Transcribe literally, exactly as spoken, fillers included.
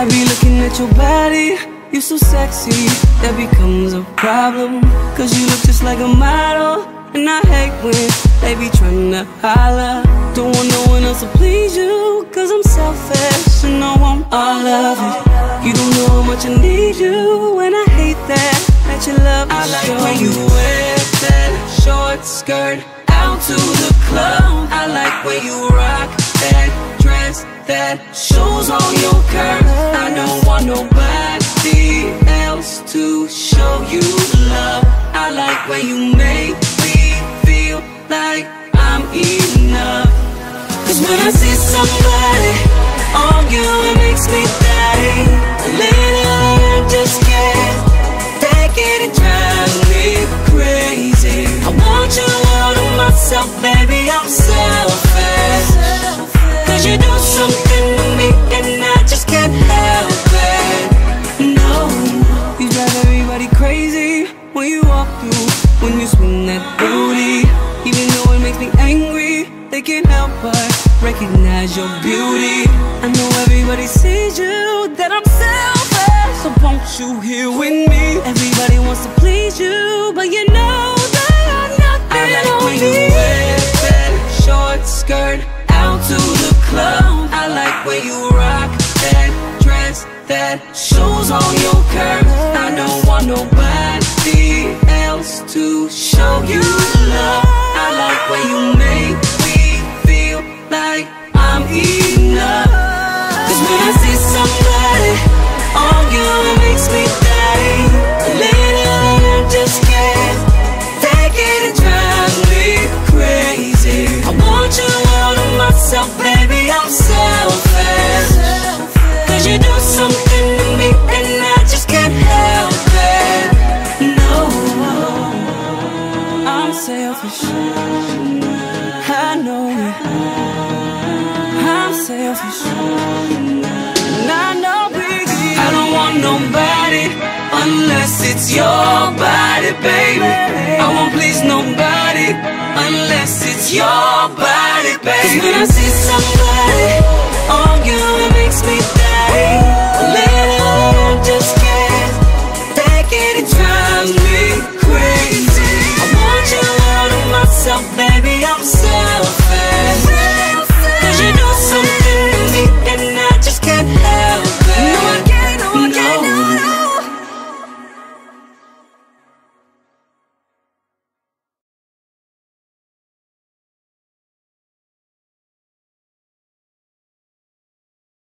I be looking at your body, you're so sexy, that becomes a problem. Cause you look just like a model, and I hate when they be tryna holler. Don't want no one else to please you, cause I'm selfish and I want all of it. You don't know how much I need you, and I hate that, that you love me. I like show. When you wear that short skirt out to the club. I like when you rock that dress that shows all your curves. I don't want nobody else to show you love. I like when you make me feel like I'm enough. Cause when I see somebody on you, it makes me die. Lately I just can't take it, it drives me crazy. I want you all to myself, baby, I'm selfish. Cause you do something to me and I just can't help it. No, you drive everybody crazy when you walk through, when you swing that booty. Even though it makes me angry, they can't help but recognize your beauty. I know everybody sees you, that I'm selfish, so won't you here with me? Everybody wants to please you, but you know that I'm nothing. I like when you wear that short skirt out to the club. I like when you rock that dress that shows all your curves. I don't want nobody else to show you love. I like when you make me feel like I'm enough. Cause when I see somebody on you, it makes me die. Lately I just can't take it, it drives me crazy. I want you all to myself, baby, I'm selfish. Cause you do something to me and I just can't help it. No, I'm selfish, I know it. I'm selfish, and I know it. I don't want nobody unless it's your body, baby. I won't please nobody unless it's your body, baby. Cause when I see somebody on you, it makes me die.